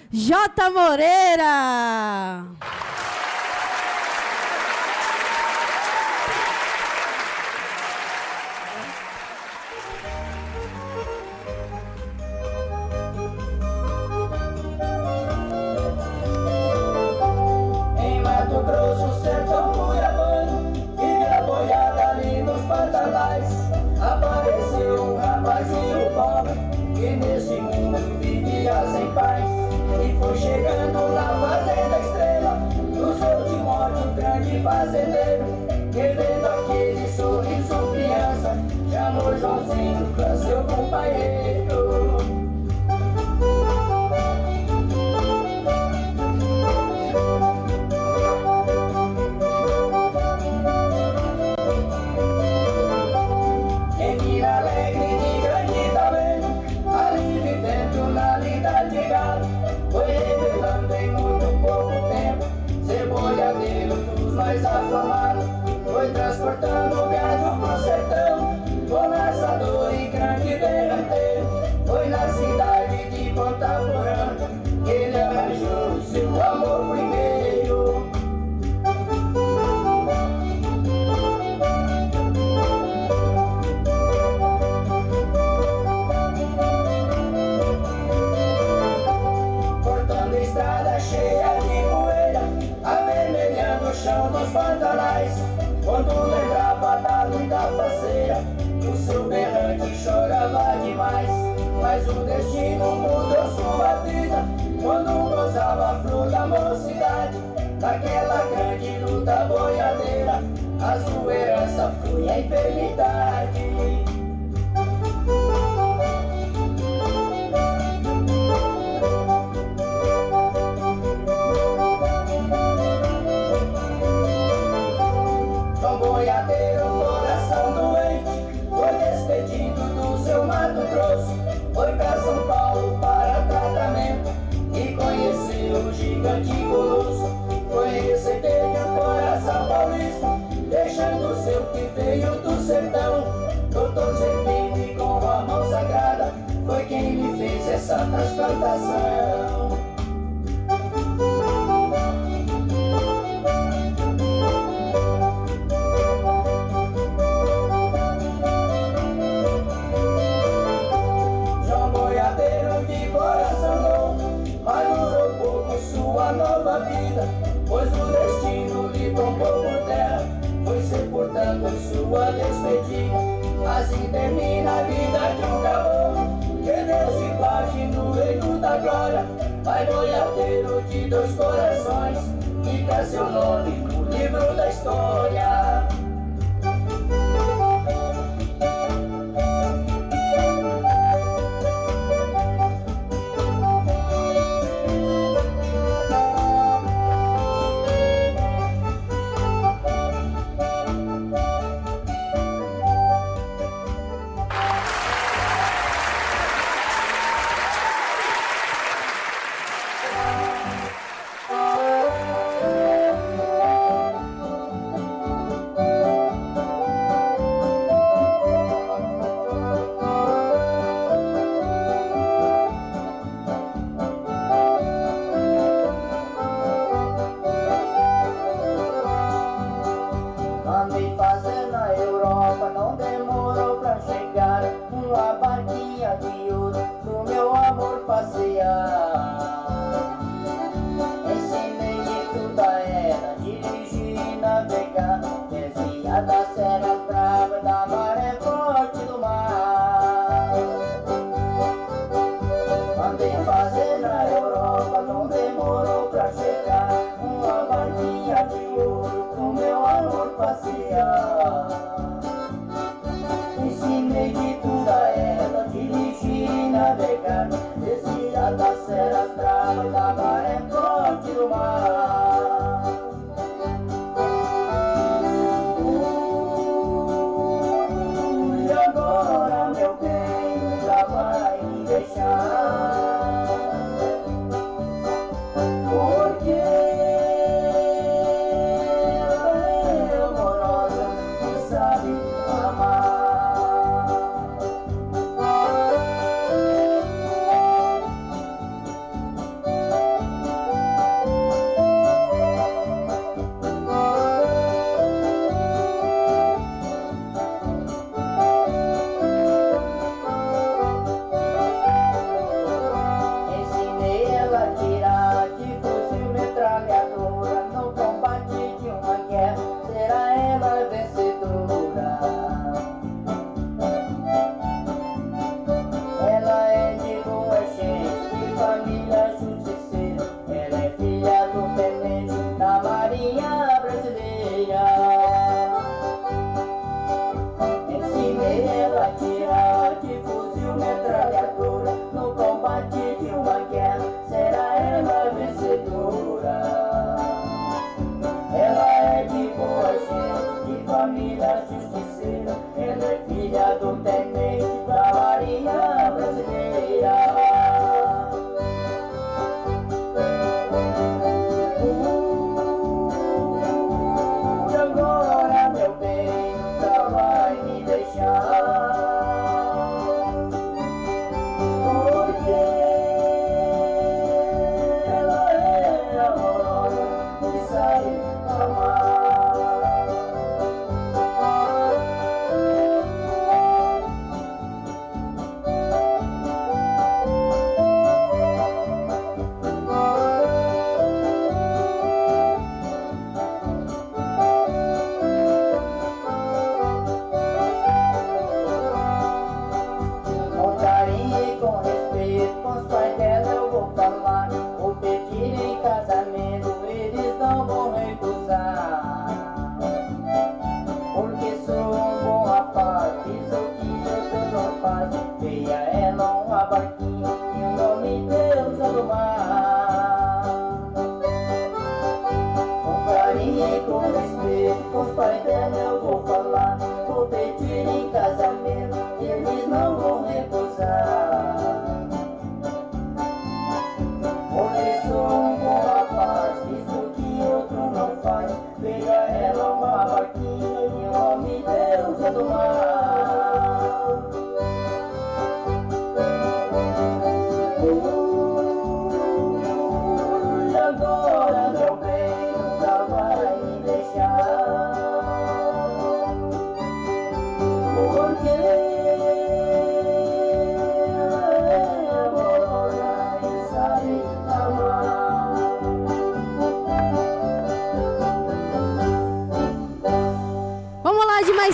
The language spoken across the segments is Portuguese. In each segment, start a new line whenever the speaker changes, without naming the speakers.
J. Moreira.
Em Mato Grosso, sertão cuiabano, vive a boiada ali nos pantanais. Apareceu um rapazinho pobre que nesse mundo vivia sem paz. E foi chegando na fazenda Estrela, no seu Timóteo, um grande fazendeiro. Que vendo aquele sorriso criança, chamou Joãozinho pra seu companheiro. Mais afamado, foi transportando gado pro sertão, com laçador e grande derradeiro. Foi na cidade de Ponta Porã que ele arranjou seu amor primeiro. Cortando estrada cheia de poeira, avermelhando o chão dos pantanais. Quando lembrava da luta faceira, o seu berrante chorava demais. Mas o destino mudou sua vida quando gozava a flor da mocidade. Daquela grande luta boiadeira, a sua herança foi a enfermidade. Boiadeiro, coração doente, foi despedido do seu Mato Grosso. Foi pra São Paulo para tratamento e conheceu o gigante colosso. Foi receber o coração paulista, deixando seu que veio do sertão. Doutor Zepini, com a mão sagrada, foi quem me fez essa transplantação. Sua nova vida, pois o destino lhe tombou por terra, foi sepultando sua despedida. Assim termina a vida de um caboclo, que Deus se guarde no reino da glória. Vai boiadeiro de dois corações, fica seu nome no livro da história.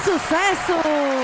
sucesso!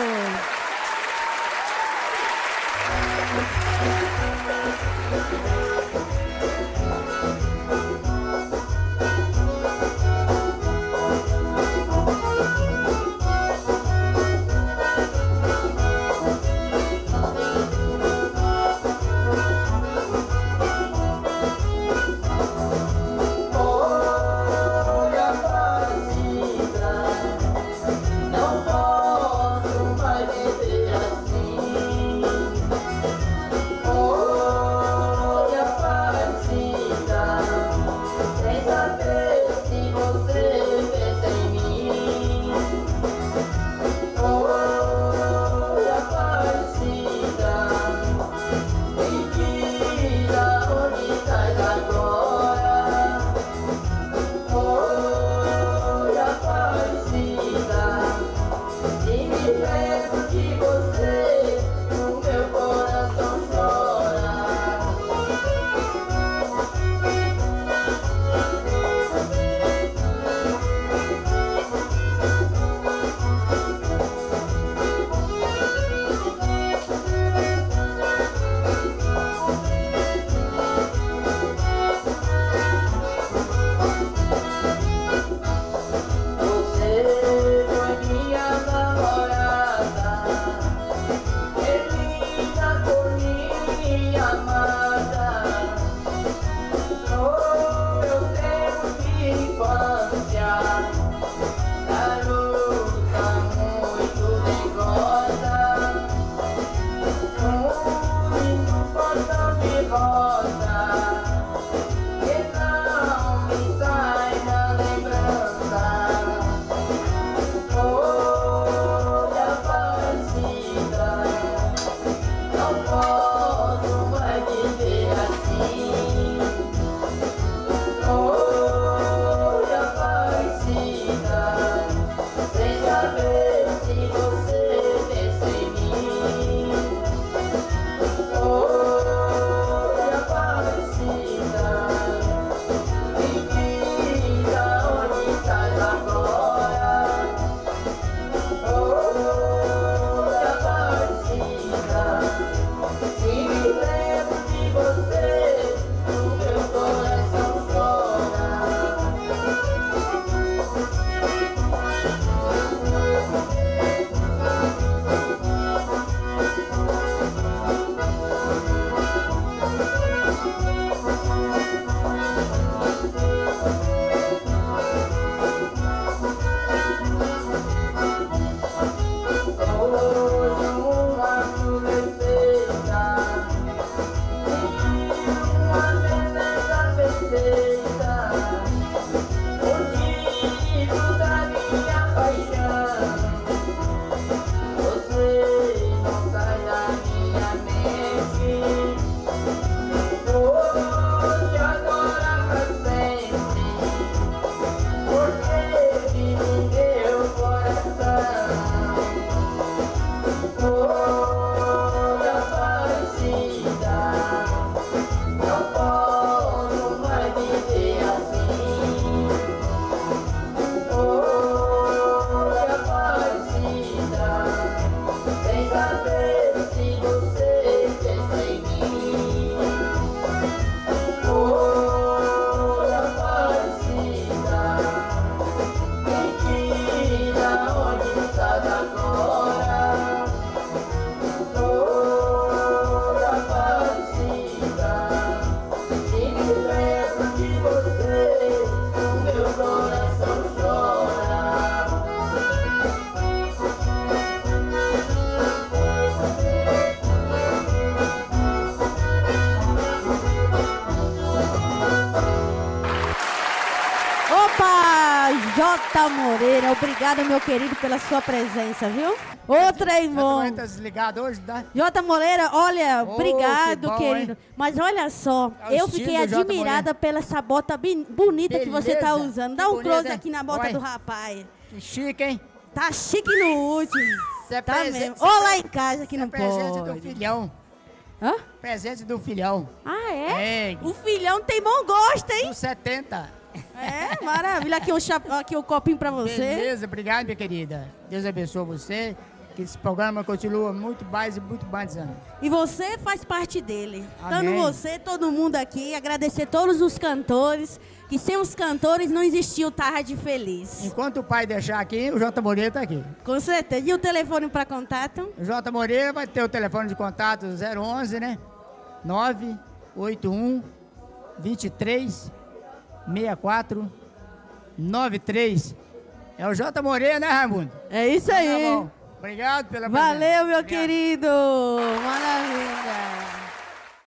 Jota Moreira, obrigada, meu querido, pela sua presença, viu? Outra, irmão.
Tá desligado hoje, tá?
Jota Moreira, olha, obrigado,
bom,
querido.
hein?
Mas olha só,
É o
eu
estilo
fiquei
do Jota
admirada pela essa bota bonita que você tá
Beleza.
usando. Dá
Que
um
bonita,
close
hein?
aqui na bota
Vai.
do rapaz.
Que chique, hein?
Tá chique no último.
Cê é
Tá
presente-
mesmo.
cê
Ou lá em casa que
é
não
presente do
pode.
filhão.
Hã?
Presente do filhão.
Ah, é?
É.
O filhão tem bom gosto, hein?
Do 70.
É, maravilha. Aqui o copinho pra você.
Beleza, obrigado, minha querida. Deus abençoe você. Que esse programa continua muito mais e muito mais anos.
E você faz parte dele.
Amém.
Tanto você, todo mundo aqui. Agradecer todos os cantores. Que sem os cantores não existia o Tarde Feliz.
Enquanto o pai deixar aqui, o J. Moreira tá aqui.
Com certeza. E o telefone para contato?
O J. Moreira vai ter o telefone de contato 011, né? 981 23 64 93. É o J. Moreira, né, Raimundo?
É isso aí.
Tá bom. Obrigado pela presença.
Valeu, meu
Obrigado.
querido. Maravilha.